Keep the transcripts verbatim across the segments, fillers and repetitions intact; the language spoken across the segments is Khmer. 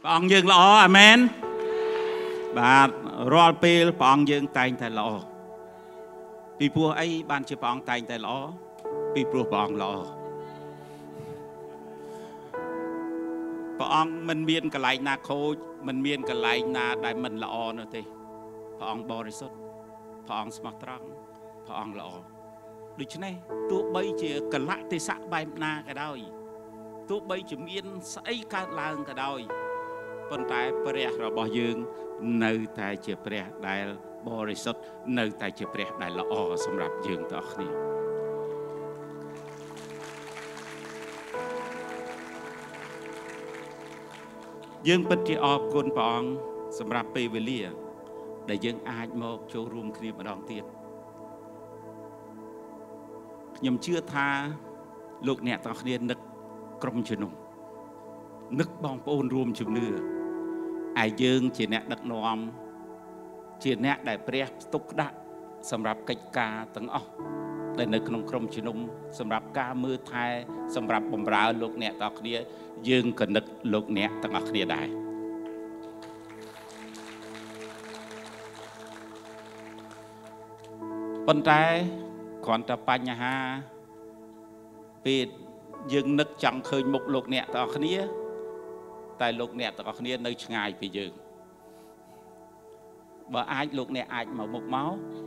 ông dương lọ amen bà roi pê ông dương tay tay lọ vì pua ấy ban chỉ ông tay tay lọ vì pua ông lọ ông mình miên cái lại na khô mình miên cái lại na đại mình lọ nữa thì ông Borisot ông Smartrang ông lọ được chứ này tụi bây chỉ cái lại thì sạ bài na cái đó tụi bây chỉ miên say cả làng cái đóคนตายเปรียเราบอกยืงในตายเจ็บเปรียได้บริสุทธิ์ในตายเจ็บเปรียได้ละอสำหรับยืงต่อนี้ยืงปฏิออกคนปองสำหรับเปเวเลียได้ยืงอาจมองโจรวมคดีมาดองเตียนยมเชื่อท่าลูกเนี่ยต่อนี้นึกกรมชนุมนึกบองปูนรวมชุมเนื้อไอ้ยืงจีเนะดักนอมจีเนะได้เปรียบตุกดะสำหรับกิจการตั้งอ๋อได้นึกนงกรมชนุมสำหรับการมือไทยสำหรับบำราลูกเนี่ยต่อนี้ยืงก็นึกลูกเนี่ยตั้งอ๋อนี้ได้ปัญไตก่อนจะปัญหาปียืงนึกจังเคยมุกลูกเนี่ยต่อนี้แต่ลูกเนี่ยต่อคนนี้นึกง่ายไปยืงบ่อาจลูกเนี่ยอาจมาหมกเมา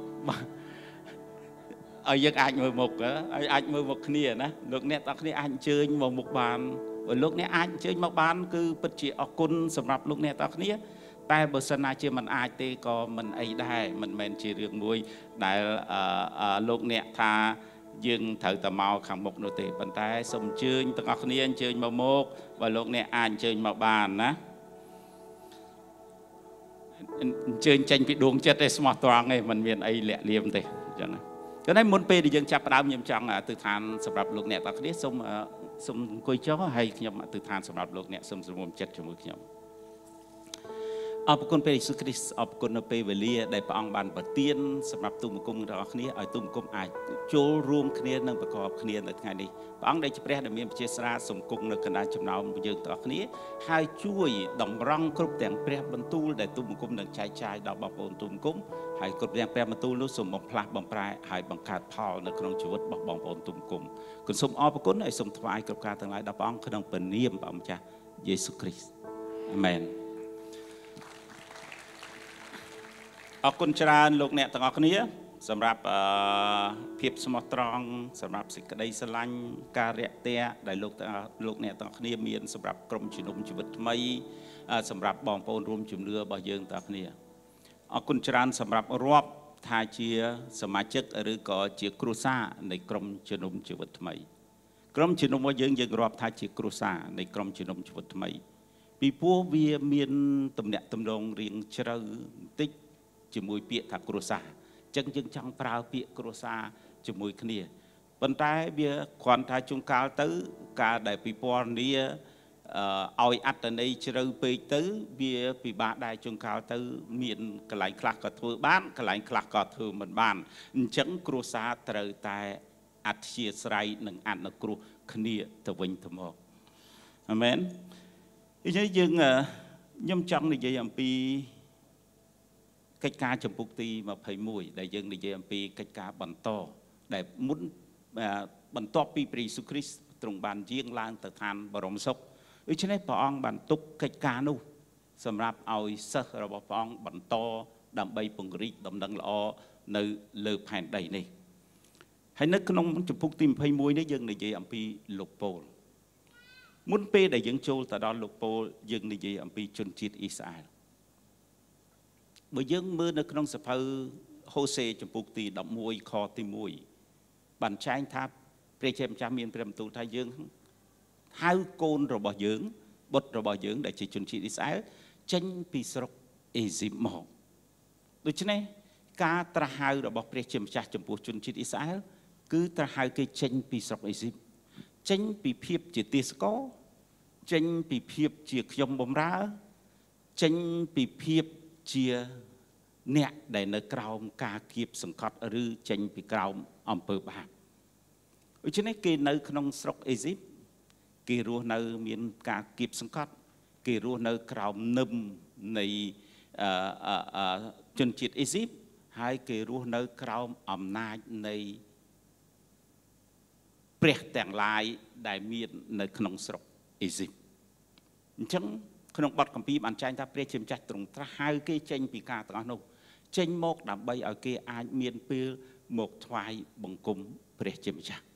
เอายังอาจมือหมกเหรออาจมือหมกเนี่ยนะลูกเนี่ยต่อคนนี้อาจเจอมาหมกบานลูกเนี่ยอาจเจอมาบานคือปัจจัยอกุลสำหรับลูกเนี่ยต่อคนนี้แต่บทสนทนาเชื่อมันอาจตีก็มันไอ้ได้มันเป็นจีเรื่องมวยได้ลูกเนี่ยทายืงถือตะเมาขังหมกโนติปันท้ายสมเชื่อตั้งอักนี้เชื่อมาโมกว่าโลกเนี่ยอ่านเชื่อมาบานนะเชื่อใจปิดดวงเจ็ดได้สมาร์ตรังไงมันเวียนไอเละเลียมเตะจังนะก็ได้มุนเปย์ดิยังจับดาวยิมจังอ่ะตือทานสำหรับโลกเนี่ยตั้งนี้สมสมกุยเจ้าให้ขยมตือทานสำหรับโลกเนี่ยสมสมมุมเจ็ดจมูกขยมเอาปกุลเปย์สุคริสเอาปกุลเปย์เวลีได้ประอังบานปะเตียนสำหรับตุ่มกุมเราขนี้ไอ้ตุ่มกุมไอ้โจรวมขนี้นั่งประกอบขนี้ในไงนี้ประอังได้จะเปรียบได้มีเจสราสมกุมในขณะจำนวนยืนต่อขนี้ให้ช่วยดำรังครบแต่งเปรียบบรรทุได้ตุ่มกุมหนึ่งชายชายดาวบางปนตุ่มกุมให้ครบแต่งเปรียบบรรทุรู้สมบังพลาบังปลายให้บังขาดพอในขนมชีวิตบางปนตุ่มกุมคุณสมเอาปกุลไอ้สมถวายกับการทั้งหลายดาวประอังขนมเป็นเนียมพระองค์เจ้าเยซูคริสต์อาเมนออกกุญจารลูกเนี่ยต่างออกนี้สำหรับเพียบสมตรองสำหรับสิ่งใดสลังการเตะได้ลูกลูกเนี่ยต่างนี้มีสำหรับกรมชุมนุมชีวิตไม่สำหรับบองปนรวมจุ่มเรือบ่อเยิงต่างนี้ออกกุญจารสำหรับรอบทายเชียสมาชิกหรือก็เชียครูซาในกรมชุมนุมชีวิตไม่กรมชุมนุมบ่อเยิงยังรอบทายเชียครูซาในกรมชุมนุมชีวิตไม่ปีพวกเวียมีนตำแหน่งตำแหน่งเรียงเชิงติ๊กจมูกเปียถักกรุษาจังจึงจังปลาเปียกรุษาจมูกเนี่ยปัญไตเบียขวัญทายจุงกาลตื้อการได้ปีปอนนี้เอาอัตในเชื่อไปตื้อเบียปีบาได้จุงกาลตื้อมีนกระไหลคลักก็ถือบ้านกระไหลคลักก็ถือเหมือนบ้านจังกรุษาเตยแต่อัดเชียสไรหนึ่งอันนักกรุเนี่ยตะวันตะมอกอเมนอีกอย่างยังย่ำจังในใจอัมปีกิจการจำปุกตีมาเผยมวยได้ยังในเยี่ยมปีกิจการบรรโตได้มุนบรรโตปีปรีสุคริสตรงบานเยี่ยงลางตะทานบรมศพอิฉะนั้นพระองค์บรรทุกกิจการนู้สำหรับเอาเสกระบบพระองค์บรรโตดำใบปุ่งริดำดังล้อในเลือแผ่นใดนี่ให้นึกขนมจำปุกตีเผยมวยได้ยังในเยี่ยมปีลูกโปลมุนเปได้ยังโจแต่ดอนลูกโปลยังในเยี่ยมปีชนจิตอิสราเอลเมื่อยังมือในขนมสภาโฮเซจำปุกตีดำมวยคอตีมวยบัญชัยทับเปรย์เชมจามีนเปรมตูไทยยังห้าวโกนระบอบยังบทระบอบยังได้จีจุนชีอิสราเอลจังปีสรกเอซิมอโดยเฉพาะการตระหายระบอบเปรย์เชมจ่าจำปุกจุนชีอิสราเอลคือตระหายคือจังปีสรกเอซิมจังปีเพียบจีติสโกจังปีเพียบจีขยมบมราจังปีเพียบเชียเนี่ยได้ในกราวกาเก็บสังกัดหรือเจนปีกราวอำเภอบางอุจจาระเกณฑ์ในขนมสระเอซิปเกลัวในมีการเก็บสังกัดគេរស់នៅក្រោមនឹមនៃជនជាតិអេស៊ីបហើយគេរស់នៅក្រោមអំណាចនៃព្រះទាំងឡាយដែលមាននៅក្នុងស្រុកអេស៊ីបអញ្ចឹងក្នុងបទគម្ពីរបានចែងថាព្រះជាម្ចាស់ទ្រង់ត្រាស់ហៅគេចេញពីការទាំងអស់នោះចេញមកដើម្បីឲ្យគេអាចមានពេលមកថ្វាយបង្គំព្រះជាម្ចាស់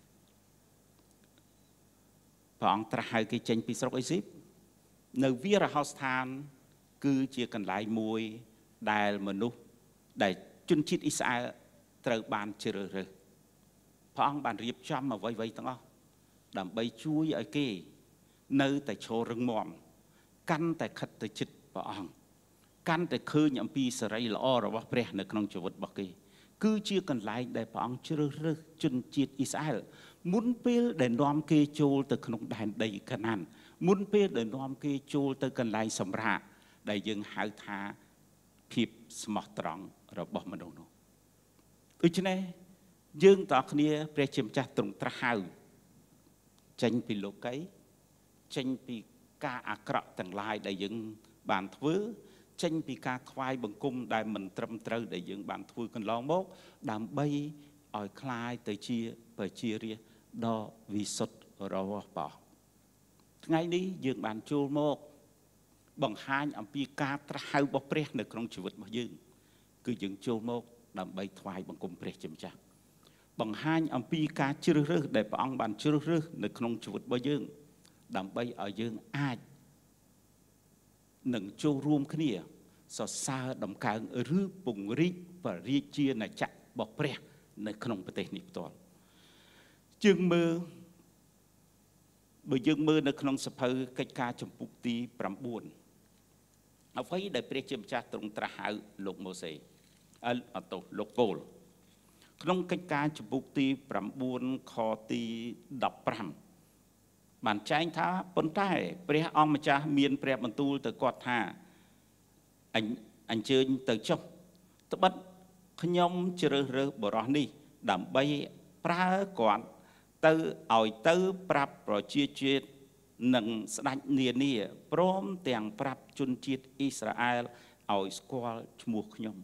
ព្រះអង្គត្រាស់ហៅគេចេញពីស្រុកអេស៊ីបនៅវារហោស្ថានគឺជាកន្លែងមួយដែលមនុស្សដែលជនជាតិអ៊ីស្រាអែលត្រូវបានជ្រើសរើសព្រះអង្គបានរៀបចំអ្វីៗទាំងអស់ដើម្បីជួយឲ្យគេនៅតែឈររឹងមាំកាន់តែខិតទៅជិតព្រះអង្គកាន់តែឃើញអំពីសេរីល្អរបស់ព្រះនៅក្នុងជីវិតរបស់គេគឺជាកន្លែងដែលព្រះអង្គជ្រើសរើសជនជាតិអ៊ីស្រាអែលមុនពេលដែលនាំគេចូលទៅក្នុងដែនដីកាណានមុនពេលដែលនាំគេចូលទៅកន្លែងសម្រាកដែលយើងហៅថាភាពស្មោះត្រង់របស់មនុស្សនោះដូច្នេះយើងតើគ្នាព្រះជាម្ចាស់ទ្រង់ត្រាស់ហៅចេញពីលោកីចេញពីការអាក្រក់ទាំងឡាយដែលយើងបានធ្វើចេញពីការថ្វាយបង្គំដែលមិនត្រឹមត្រូវដែលយើងបានធ្វើកន្លងមកដើម្បីឲ្យคล้ายទៅជាប្រជារាស្ត្រដ៏វិសុទ្ធរបស់ព្រះថ្ងៃនេះយើងបានចូលមកបង្ហាញអំពីការត្រាស់ហៅរបស់ព្រះនៅក្នុងជីវិតរបស់យើងគឺយើងចូលមកដើម្បីថ្វាយបង្គំព្រះជាម្ចាស់បង្ហាញអំពីការជ្រើសរើសដែលព្រះអង្គបានជ្រើសរើសនៅក្នុងជីវិតរបស់យើងដើម្បីឲ្យយើងអាចនឹងចូលរួមគ្នាសរសើរដំកើងឬពង្រីកបរិជាណាចក្ររបស់ព្រះនៅក្នុងប្រទេសនេះផ្ទាល់យើងមើលបើយើងមើលនៅក្នុងសភៅកិច្ចការចំពុកទី9អ្វីដែលព្រះជាម្ចាស់ទ្រង់ត្រាស់ហៅលោកម៉ូសេអលអត់ទោសលោកពូលក្នុងកិច្ចការចំពុកទី9ខទីដប់ប្រាំបានចែងថាប៉ុន្តែព្រះអង្គម្ចាស់មានព្រះបន្ទូលទៅគាត់ថាអញអញ្ជើញទៅចុះត្បិតខ្ញុំជ្រើសរើសបរិសនេះដើម្បីប្រើគាត់ទៅឲ្យទៅប្រាប់ប្រជាជាតិនិងស្ដេចនានាព្រមទាំងប្រាប់ជនជាតិអ៊ីស្រាអែលឲ្យស្គាល់ឈ្មោះខ្ញុំ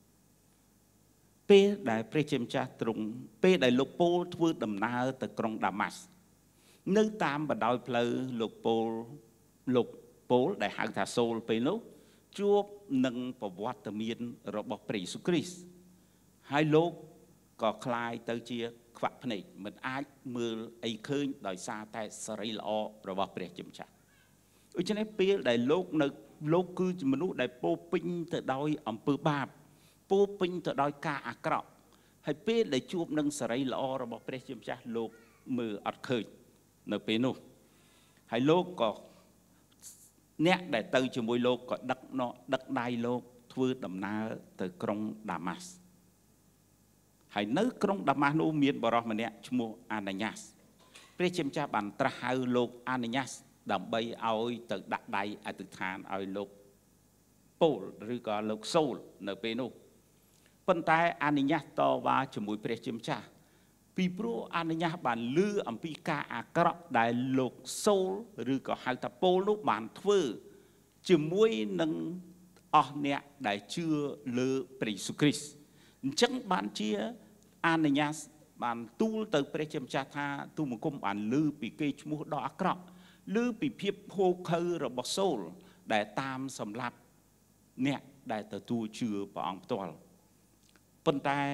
ពេលដែលព្រះជាម្ចាស់ទ្រង់ពេលដែលលោកពូលធ្វើដំណើរទៅក្រុងដាម៉ាស់នៅតាមបណ្ដោយផ្លូវលោកពូលលោកពូលដែលហៅថាសូលពេលនោះជួបនឹងប្រវត្តិមានរបស់ព្រះយេស៊ូវគ្រីស្ទហើយលោកក៏คล้ายទៅជាខ្វាក់ភ្នែកមិនអាចមើលអីឃើញដោយសារតែសេរីល្អរបស់ព្រះជាម្ចាស់ដូច្នេះពេលដែលលោកនៅលោកគឺជាមនុស្សដែលពោពេញទៅដោយអំពើបាបពោពេញទៅដោយការអាក្រក់ហើយពេលដែលជួបនឹងសេរីល្អរបស់ព្រះជាម្ចាស់លោកមើលអត់ឃើញនៅពេលនោះហើយលោកក៏អ្នកដែលទៅជាមួយលោកក៏ដឹកនោះដឹកដៃលោកធ្វើដំណើរទៅក្រុងដាម៉ាស់ហើយនៅក្រុងដាម៉ាស់នោះមានបរិសម្នាក់ឈ្មោះអាណាញ៉ាសព្រះជាម្ចាស់បានត្រាស់ហៅលោកអាណាញ៉ាសដើម្បីឲ្យទៅដាក់ដៃអធិដ្ឋានឲ្យលោកពូលឬក៏លោកសូលនៅពេលនោះប៉ុន្តែអាណាញ៉ាសតវ៉ាជាមួយព្រះជាម្ចាស់ពីព្រោះអាណាញ៉ាសបានលឺអំពីការអាក្រក់ដែលលោកសូលឬក៏ហៅថាពូលនោះបានធ្វើជាមួយនឹងអស់អ្នកដែលជឿលើព្រះយេស៊ូវគ្រីស្ទអញ្ចឹងបានជាអាណាញ៉ាសបានទូលទៅព្រះជាម្ចាស់ថាទូលបង្គំបានលឺពីគេឈ្មោះដ៏អាក្រក់លឺពីភាពភោគៅរបស់សូលដែលតាមសម្លាប់អ្នកដែលទទួលជឿព្រះអង្គផ្ទាល់ប៉ុន្តែ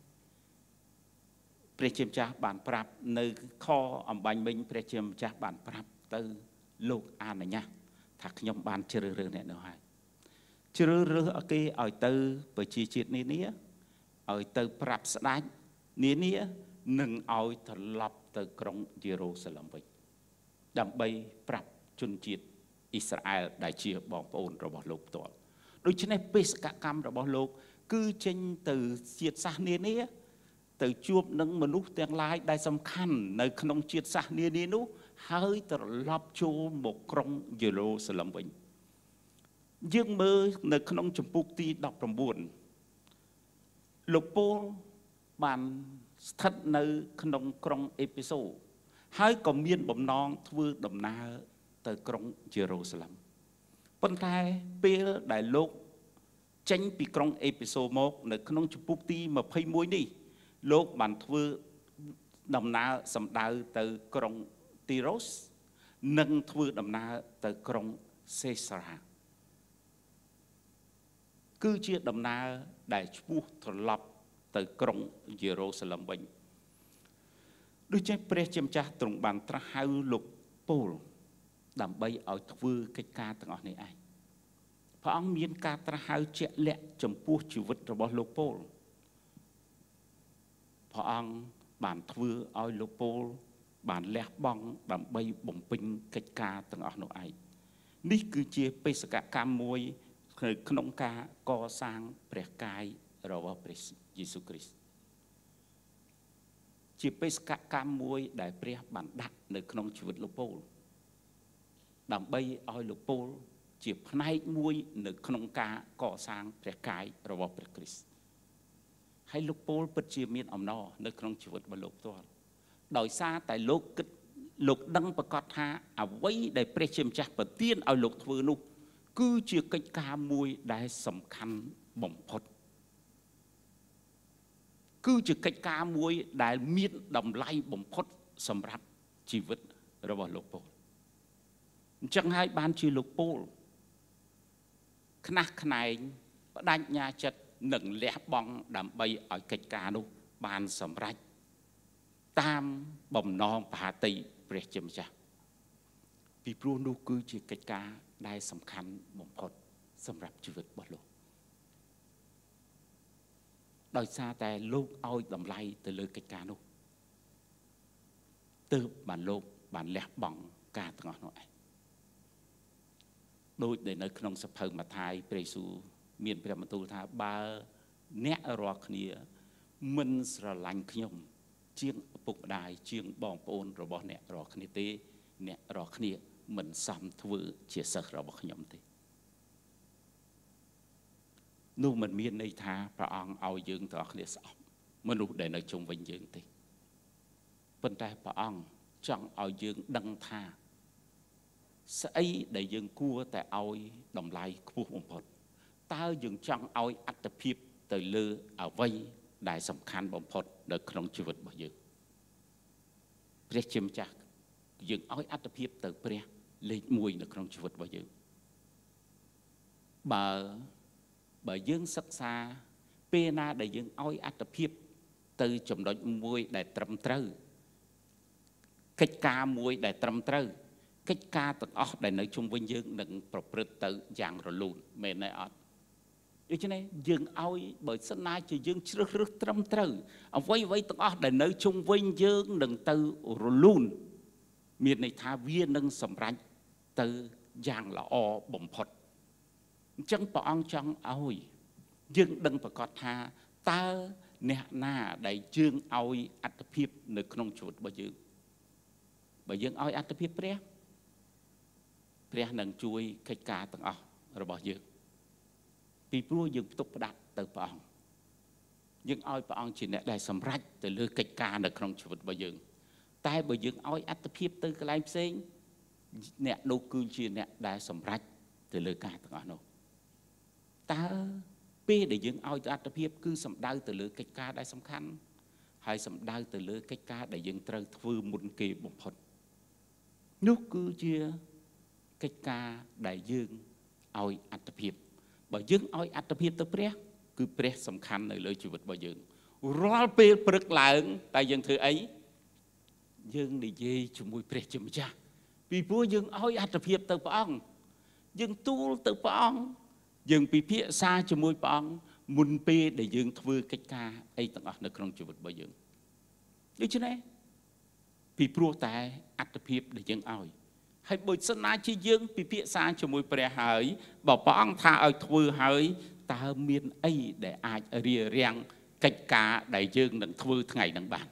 ព្រះជាម្ចាស់បានប្រាប់នៅខអំបញ្ញមិញព្រះជាម្ចាស់បានប្រាប់ទៅលោកអាណាញ៉ាសថាខ្ញុំបានជ្រើសរើសអ្នកនោះហើយជ្រើសរើសឲ្យគេឲ្យទៅប្រជាជាតិនានាឲ្យទៅប្រាប់ស្ដេចនានានិងឲ្យត្រឡប់ទៅក្រុងយេរូសាឡិមវិញដើម្បីប្រាប់ជនជាតិអ៊ីស្រាអែលដែលជាបងប្អូនរបស់លោកផ្ទាល់ដូច្នេះបេសកកម្មរបស់លោកគឺចេញទៅជាតិសាសន៍នានាទៅជួបនឹងមនុស្សទាំងឡាយដែលសំខាន់នៅក្នុងជាតិសាសន៍នានានោះហើយត្រឡប់ចូលមកក្រុងយេរូសាឡិមវិញយើងមើលនៅក្នុងជំពូកទីដប់ប្រាំបួនលោកពូលបានស្ថិតនៅក្នុងក្រុងអេពីសូហើយក៏មានបំណងធ្វើដំណើរទៅក្រុងយេរូសាឡិមប៉ុន្តែពេលដែលលោកចេញពីក្រុងអេពីសូមកនៅក្នុងជំពូកទីยี่สิบเอ็ดនេះលោកបានធ្វើដំណើរសម្ដៅទៅក្រុងទីរ៉ូសនិងធ្វើដំណើរទៅក្រុងសេសារ៉ាគឺជាដំណើរដែលឆ្ពោះត្រឡប់ទៅក្រុងយេរូសាឡឹមវិញដូចជាព្រះជាម្ចាស់ទ្រង់បានត្រាស់ហៅលោកពូលដើម្បីឲ្យធ្វើកិច្ចការទាំងអស់នេះឯងព្រះអង្គមានការត្រាស់ហៅជាក់លាក់ចំពោះជីវិតរបស់លោកពូលព្រះអង្គបានធ្វើឲ្យលោកពូលបានលះបង់ដើម្បីបំពេញកិច្ចការទាំងអស់នោះឯងនេះគឺជាបេសកកម្មមួយក្នុងការកសាងព្រះកាយរបស់ព្រះយេស៊ូវគ្រីស្ទជាបេសកកម្មមួយដែលព្រះបានដាក់នៅក្នុងជីវិតលោកពូលដើម្បីឲ្យលោកពូលជាផ្នែកមួយនៅក្នុងការកសាងព្រះកាយរបស់ព្រះគ្រីស្ទហើយលោកពូលពិតជាមានអំណរនៅក្នុងជីវិតរបស់លោកផ្ទាល់ដោយសារតែលោកគិតលោកដឹងប្រកាសថាអ្វីដែលព្រះជាម្ចាស់ប្រទានឲ្យលោកធ្វើនោះគឺជាកិច្ចការមួយដែលសំខាន់បំផុតគឺជាកិច្ចការមួយដែលមានតម្លៃបំផុតសម្រាប់ជីវិតរបស់លោកពូលអញ្ចឹងហើយបានជាលោកពូលខ្នះខ្នែងបដិញ្ញាចិត្តនឹងលះបង់ដើម្បីឲ្យកិច្ចការនោះបានសម្រេចតាមបំណងបហាតីព្រះជាម្ចាស់ពីព្រោះនោះគឺជាកិច្ចការដែលសំខាន់បំផុតសម្រាប់ជីវិតរបស់លោកដោយសារតែលោកឲ្យតម្លៃទៅលើកិច្ចការនោះទើបបានលោកបានលះបង់ការទាំងអស់នោះឯងដូចដែលនៅក្នុងសភៅម៉ាថាយព្រះយេស៊ូវមានព្រះបន្ទូលថាបើអ្នករាល់គ្នាមិនស្រឡាញ់ខ្ញុំជាងឪពុកម្ដាយជាងបងប្អូនរបស់អ្នករាល់គ្នាទេអ្នករាល់គ្នាមិនសមធ្វើជាសិស្សរបស់ខ្ញុំទេនោះមិនមានន័យថាព្រះអង្គឲ្យយើងទាំងអស់គ្នាស្អប់មនុស្សដែលនៅជុំវិញយើងទេប៉ុន្តែព្រះអង្គចង់ឲ្យយើងដឹងថាស្អីដែលយើងគួរតែឲ្យតម្លៃខ្ពស់បំផុតតើយើងចង់ឲ្យអត្ថភាពទៅលើអ្វីដែលសំខាន់បំផុតនៅក្នុងជីវិតរបស់យើងព្រះជាម្ចាស់យើងឲ្យអត្ថភាពទៅព្រះលេខមួយនៅក្នុងជីវិតរបស់យើងបើបើយើងសិក្សាពេលណាដែលយើងឲ្យអត្ថភាពទៅចំណុចមួយដែលត្រឹមត្រូវកិច្ចការមួយដែលត្រឹមត្រូវកិច្ចការទាំងអស់ដែលនៅជុំវិញយើងនឹងប្រព្រឹត្តទៅយ៉ាងរលូនមែនទេអត់ដូច្នេះយើងឲ្យបើសិនណាជាយើងជ្រើសរើសត្រឹមត្រូវអ្វីអ្វីទាំងអស់ដែលនៅជុំវិញយើងនឹងទៅរលូនមានន័យថាវានឹងសម្រេចទៅយ៉ាងល្អបំផុតអញ្ចឹងព្រះអង្គចង់ឲ្យយើងដឹងប្រកាសថាតើអ្នកណាដែលយើងឲ្យអត្ថភាពនៅក្នុងជីវិតរបស់យើងបើយើងឲ្យអត្ថភាពព្រះព្រះនឹងជួយកិច្ចការទាំងអស់របស់យើងពីព្រោះយើងផ្ទុកផ្ដាក់ទៅព្រះអង្គយើងឲ្យព្រះអង្គជាអ្នកដែលសម្រេចទៅលើកិច្ចការនៅក្នុងជីវិតរបស់យើងតែបើយើងឲ្យអត្ថភាពទៅកន្លែងផ្សេងអ្នកនោះគឺជាអ្នកដែលសម្រេចទៅលើការទាំងអស់នោះតើពេលដែលយើងឲ្យអត្ថភាពគឺសំដៅទៅលើកិច្ចការដែលសំខាន់ហើយសំដៅទៅលើកិច្ចការដែលយើងត្រូវធ្វើមុនគេបំផុតនោះគឺជាកិច្ចការដែលយើងឲ្យអត្ថភាពបើយើងឲ្យអត្ថភាពទៅព្រះគឺព្រះសំខាន់នៅលើជីវិតរបស់យើងរាល់ពេលព្រឹកឡើងតែយើងធ្វើអីយើងនិយាយជាមួយព្រះជាម្ចាស់ពីព្រោះយើងឲ្យអត្ថភាពទៅព្រះអង្គយើងទូលទៅព្រះអង្គយើងពិភាក្សាជាមួយព្រះអង្គមុនពេលដែលយើងធ្វើកិច្ចការអីទាំងអស់នៅក្នុងជីវិតរបស់យើងដូច្នេះពីព្រោះតែអត្ថភាពដែលយើងឲ្យហើយបើសិនណាជាយើងពិភាក្សាជាមួយព្រះហើយបើព្រះអង្គថាឲ្យធ្វើហើយតើមានអីដែលអាចរារាំងកិច្ចការដែលយើងនឹងធ្វើថ្ងៃនឹងបាន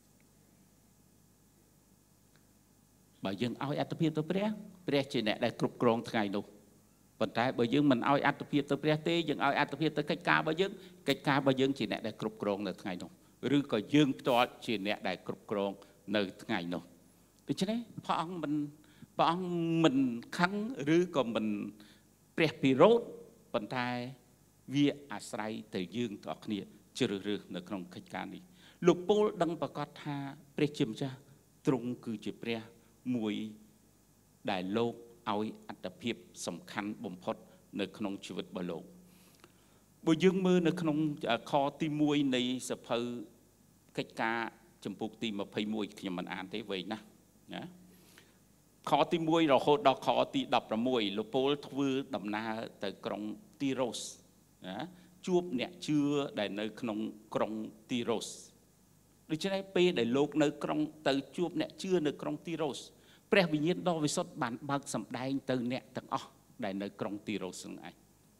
បើយើងឲ្យអត្ថភាពទៅព្រះព្រះជាអ្នកដែលគ្រប់គ្រងថ្ងៃនោះប៉ុន្តែបើយើងមិនឲ្យអត្ថភាពទៅព្រះទេយើងឲ្យអត្ថភាពទៅកិច្ចការរបស់យើងកិច្ចការរបស់យើងជាអ្នកដែលគ្រប់គ្រងនៅថ្ងៃនោះឬក៏យើងផ្ទាល់ជាអ្នកដែលគ្រប់គ្រងនៅថ្ងៃនោះដូច្នេះព្រះអង្គមិនព្រះអង្គមិនខឹងឬក៏មិនព្រះពិរោធប៉ុន្តែវាអាស្រ័យទៅយើងទាំងអស់គ្នាជ្រើសរើសនៅក្នុងកិច្ចការនេះលោកពូលដឹងប្រកាសថាព្រះជាម្ចាស់ទ្រង់គឺជាព្រះមួយដែលលោកឲ្យអត្តភាពសំខាន់បំផុតនៅក្នុងជីវិតរបស់លោកបើយើងមើលនៅក្នុងខទីមួយនៃសភៅកិច្ចការចំពុកទីยี่สิบเอ็ดខ្ញុំមិនអានទេវែងណាស់ណាខទីមួយរហូតដល់ខទីสิบหกលោកពូលធ្វើដំណើរទៅក្រុងទីរ៉ូសណាជួបអ្នកជឿដែលនៅក្នុងក្រុងទីរ៉ូសដូច្នេះពេលដែលលោកនៅក្រុងទៅជួបអ្នកជឿនៅក្រុងទីរ៉ូសព្រះវិញ្ញាណដ៏វិសុទ្ធបានបើកសម្ដែងទៅអ្នកទាំងអស់ដែលនៅក្រុងទីរ៉ូសហ្នឹងឯង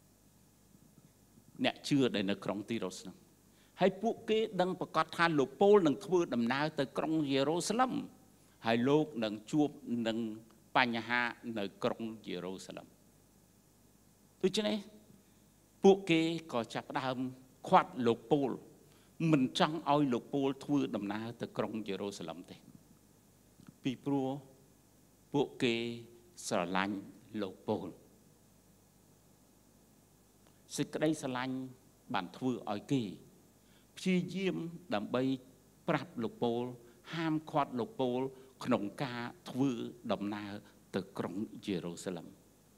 អ្នកជឿដែលនៅក្រុងទីរ៉ូសហ្នឹងហើយពួកគេដឹងប្រកាសថាលោកពូលនឹងធ្វើដំណើរទៅក្រុងយេរូសាឡិមហើយលោកនឹងជួបនឹងបញ្ហានៅក្រុងយេរូសាឡិមដូច្នេះពួកគេក៏ចាប់ផ្ដើមខាត់លោកពូលមិនចង់ឲ្យលោកពូលធ្វើដំណើរទៅក្រុងយេរូសាឡិមទេពីព្រោះពួកគេស្រឡាញ់លោកពូលសេចក្តីស្រឡាញ់បានធ្វើឲ្យគេព្យាយាមដើម្បីប្រាប់លោកពូលហាមឃាត់លោកពូលក្នុងការធ្វើដំណើរទៅក្រុងយេរូសាឡិម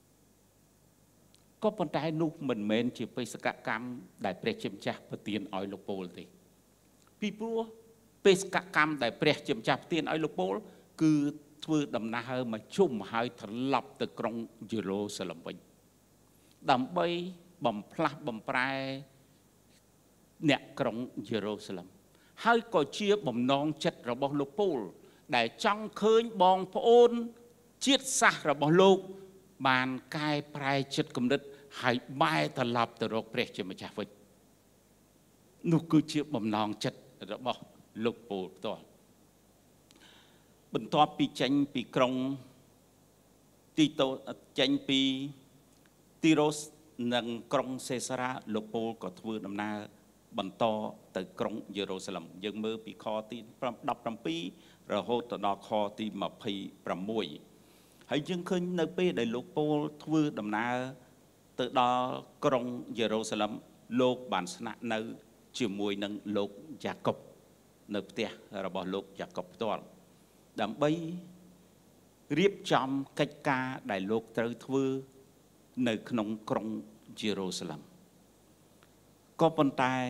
ក៏ប៉ុន្តែនោះមិនមែនជាបេសកកម្មដែលព្រះជាម្ចាស់ប្រទានឲ្យលោកពូលទេពីព្រោះបេសកកម្មដែលព្រះជាម្ចាស់ប្រទានឲ្យលោកពូលគឺធ្វើដំណើរមកជុំហើយត្រឡប់ទៅក្រុងយេរូសាឡិមវិញដើម្បីបំផ្លាស់បំប្រែអ្នកក្រុងយេរូសាឡិមហើយក៏ជាបំណងចិត្តរបស់លោកពូលដែលចង់ឃើញបងប្អូនជាតិសាសន៍របស់លោកបានកែប្រែចិត្តគំនិតហើយបែរត្រឡប់ទៅរកព្រះជាម្ចាស់វិញនោះគឺជាបំណងចិត្តរបស់លោកពូលផ្ទាល់បន្ទាប់ពីចេញពីក្រុងទីតូចេញពីទីរ៉ូសនិងក្រុងសេសារ៉ាលោកពូលក៏ធ្វើដំណើរបន្តទៅក្រុងយេរូសាឡិមយើងមើលពីខទីสิบเจ็ดរហូតដល់ខទីยี่สิบหกហើយយើងឃើញនៅពេលដែលលោកពូលធ្វើដំណើរទៅដល់ក្រុងយេរូសាឡិមលោកបានស្នាក់នៅជាមួយនឹងលោកយ៉ាកុបនៅផ្ទះរបស់លោកយ៉ាកុបផ្ទាល់ដើម្បីរៀបចំកិច្ចការដែលលោកត្រូវធ្វើនៅក្នុងក្រុងយេរូសាឡិមក៏ប៉ុន្តែ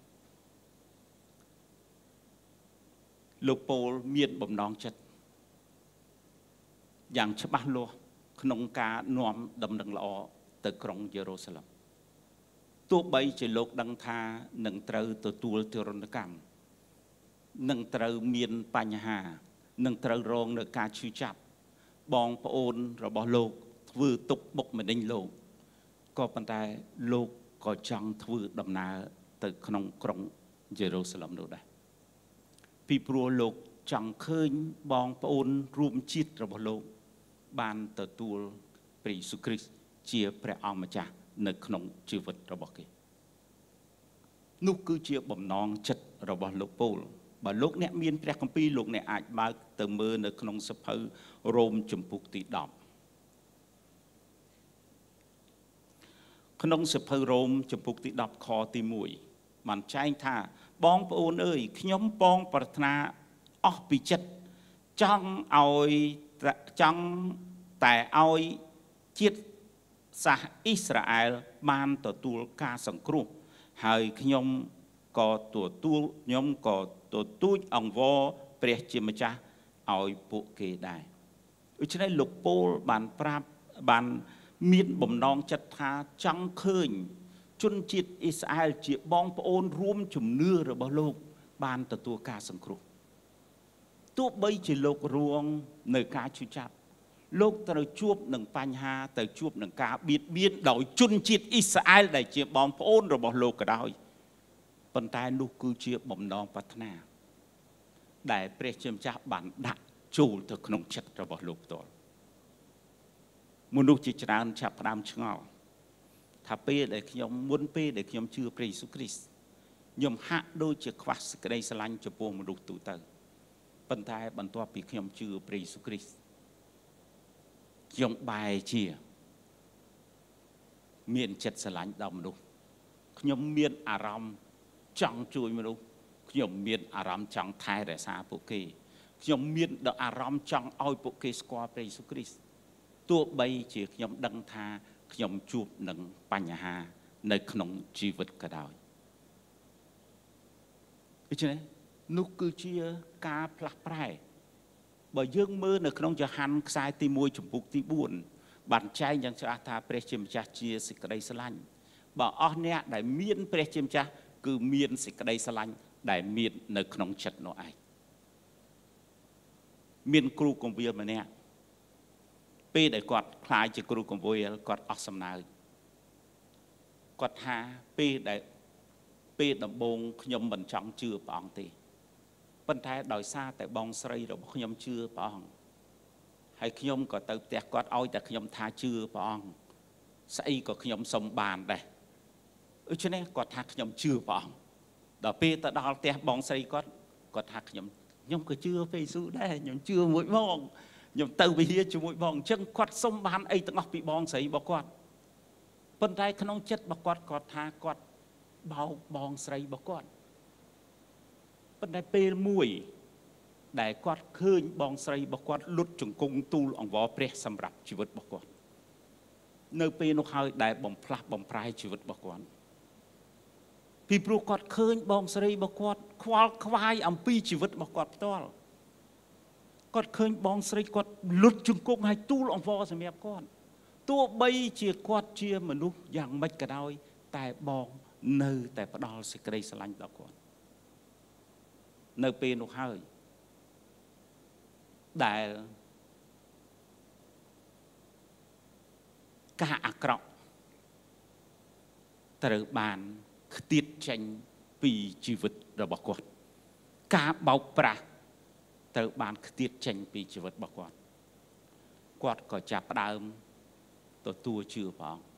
លោកពូលមានបំណងចិត្តយ៉ាងច្បាស់លាស់ក្នុងការនាំដំណឹងល្អទៅក្រុងយេរូសាឡិមទោះបីជាលោកដឹងថានឹងត្រូវទទួលទរណកម្មនឹងត្រូវមានបញ្ហានឹងត្រូវរងនឹងការឈឺចាប់បងប្អូនរបស់លោកធ្វើទុកបុកម្នេញលោកក៏ប៉ុន្តែលោកក៏ចង់ធ្វើដំណើរទៅក្នុងក្រុងយេរូសាឡិមនោះដែរពីព្រោះលោកចង់ឃើញបងប្អូនរួមជាតិរបស់លោកបានទទួលព្រះយេស៊ូវគ្រីស្ទជាព្រះអង្គម្ចាស់នៅក្នុងជីវិតរបស់គេនោះគឺជាបំណងចិត្តរបស់លោកពូលបើលោកអ្នកមានព្រះគម្ពីរលោកអ្នកអាចបើកទៅមើលនៅក្នុងសភៅរ៉ូមជំពូកទីដប់ក្នុងសភៅរ៉ូមជំពូកទីដប់ខទីមួយបានចែងថាបងប្អូនអើយខ្ញុំពងប្រាថ្នាអស់ពីចិត្តចង់ឲ្យចង់តែឲ្យជាតិសាសន៍អ៊ីស្រាអែលបានទទួលការសង្គ្រោះហើយខ្ញុំក៏ទទួលខ្ញុំក៏ទទូចអង្វរព្រះជាម្ចាស់ឲ្យពួកគេដែរដូច្នេះលោកពូលបានប្រាប់បានមានបំណងចិត្តថាចង់ឃើញជនជាតិអ៊ីស្រាអែលជាបងប្អូនរួមជំនឿរបស់លោកបានទទួលការសង្គ្រោះទោះបីជាលោករួងនៅការឈឺចាប់លោកត្រូវជួបនឹងបញ្ហាទៅជួបនឹងការបៀតបៀនដោយជនជាតិអ៊ីស្រាអែលដែលជាបងប្អូនរបស់លោកក៏ដោយប៉ុន្តែនោះគឺជាបំណងប្រាថ្នាដែលព្រះជាម្ចាស់បានដាក់ចូលទៅក្នុងចិត្តរបស់លោកផ្ទាល់មនុស្សជាច្រើនចាប់ផ្ដើមឆ្ងល់ថាពេលដែលខ្ញុំមុនពេលដែលខ្ញុំជឿព្រះយេស៊ូវគ្រីស្ទខ្ញុំហាក់ដូចជាខ្វះសេចក្តីស្រឡាញ់ចំពោះមនុស្សទូទៅប៉ុន្តែបន្ទាប់ពីខ្ញុំជឿព្រះយេស៊ូវគ្រីស្ទខ្ញុំបែរជាមានចិត្តស្រឡាញ់ដល់មនុស្សខ្ញុំមានអារម្មណ៍ចង់ជួយមនុស្សខ្ញុំមានអារម្មណ៍ចង់ថែរក្សាពួកគេខ្ញុំមានដល់អារម្មណ៍ចង់ឲ្យពួកគេស្គាល់ព្រះយេស៊ូវគ្រីស្ទទោះបីជាខ្ញុំដឹងថាខ្ញុំជួបនឹងបញ្ហានៅក្នុងជីវិតក៏ដោយដូច្នេះនោះគឺជាការផ្លាស់ប្រែបើយើងមើលនៅក្នុងយ៉ូហានខ្សែទីមួយចំពុកទីបួនបានចែងយ៉ាងច្បាស់ថាព្រះជាម្ចាស់ជាសេចក្តីស្រឡាញ់បើអស់អ្នកដែលមានព្រះជាម្ចាស់គឺមានសេចក្តីស្រឡាញ់ដែលមាននៅក្នុងចិត្តនោះឯងមានគ្រូកងវិលម្នាក់ពេលដែលគាត់ខ្លាចជាគ្រូកងវិលគាត់អស់សំណើចគាត់ថាពេលដែលពេលដំបូងខ្ញុំមិនចង់ជឿព្រះអង្គទេប៉ុន្តែដោយសារតែបងស្រីរបស់ខ្ញុំជឿព្រះអង្គហើយខ្ញុំក៏ទៅផ្ទះគាត់ឲ្យតែខ្ញុំថាជឿព្រះអង្គស្អីក៏ខ្ញុំសុំបានដែរដូច្នេះគាត់ថាខ្ញុំជឿព្រះអង្គដល់ពេលទៅដល់ផ្ទះបងស្រីគាត់គាត់ថាខ្ញុំខ្ញុំក៏ជឿព្រះយេស៊ូវដែរខ្ញុំជឿមួយបងខ្ញុំទៅវិហារជាមួយបងអញ្ចឹងគាត់សុំបានអីទាំងអស់ពីបងស្រីរបស់គាត់ប៉ុន្តែក្នុងចិត្តរបស់គាត់គាត់ថាគាត់បោកបងស្រីរបស់គាត់ប៉ុន្តែពេលមួយដែលគាត់ឃើញបងស្រីរបស់គាត់លុតជង្គង់ទូលអង្វរព្រះសម្រាប់ជីវិតរបស់គាត់នៅពេលនោះហើយដែលបំផ្លាស់បំប្រែជីវិតរបស់គាត់ពីព្រោះគាត់ឃើញបងស្រីរបស់គាត់ខ្វល់ខ្វាយអំពីជីវិតរបស់គាត់ផ្ទាល់គាត់ឃើញបងស្រីគាត់លុតជង្គង់ហើយទូលអង្វរសម្រាប់គាត់ទោះបីជាគាត់ជាមនុស្សយ៉ាងម៉េចក៏ដោយតែបងនៅតែផ្ដល់សេចក្តីស្រឡាញ់ដល់គាត់នៅពេលនោះហើយដែលការអាក្រក់ត្រូវបានខ្ទាតចេញពីជីវិតរបស់គាត់ការបោកប្រាស់ត្រូវបានខ្ទាតចេញពីជីវិតរបស់គាត់គាត់ក៏ចាប់ផ្ដើមទទួលជឿព្រះអង្គ